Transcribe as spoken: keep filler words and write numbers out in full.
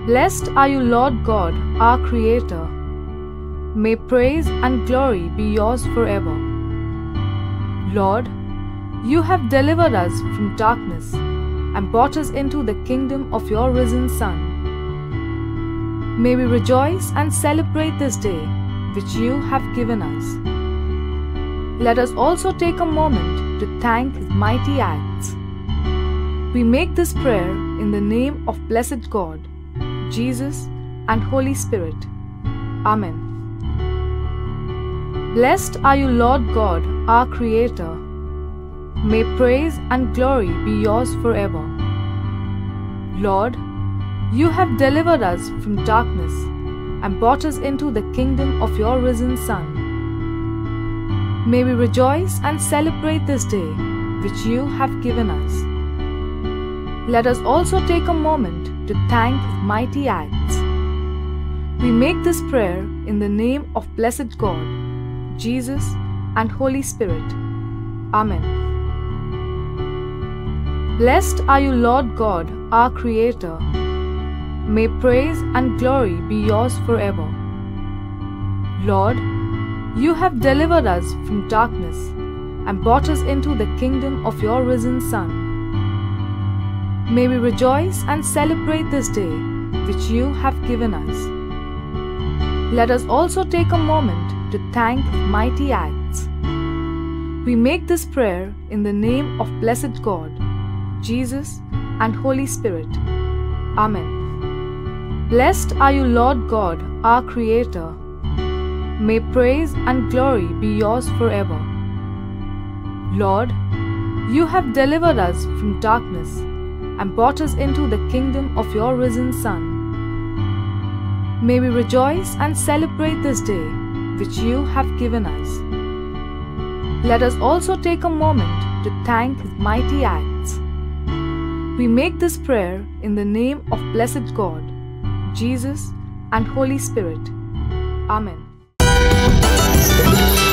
Blessed are you, Lord God, our Creator. May praise and glory be yours forever. Lord, you have delivered us from darkness and brought us into the kingdom of your risen Son. May we rejoice and celebrate this day which you have given us. Let us also take a moment to thank His mighty acts. We make this prayer in the name of blessed God, Jesus and Holy Spirit. Amen. Blessed are you, Lord God, our Creator. May praise and glory be yours forever. Lord, you have delivered us from darkness and brought us into the kingdom of your risen Son. May we rejoice and celebrate this day which you have given us. Let us also take a moment to thank His mighty acts. We make this prayer in the name of blessed God, Jesus and Holy Spirit. Amen. Blessed are you, Lord God, our Creator. May praise and glory be yours forever. Lord, you have delivered us from darkness and brought us into the kingdom of your risen Son. May we rejoice and celebrate this day which you have given us. Let us also take a moment to thank His mighty acts. We make this prayer in the name of blessed God, Jesus and Holy Spirit. Amen. Blessed are you, Lord God, our Creator. May praise and glory be yours forever. Lord, you have delivered us from darkness and brought us into the kingdom of your risen Son. May we rejoice and celebrate this day which you have given us. Let us also take a moment to thank His mighty acts. We make this prayer in the name of blessed God, Jesus and Holy Spirit. Amen.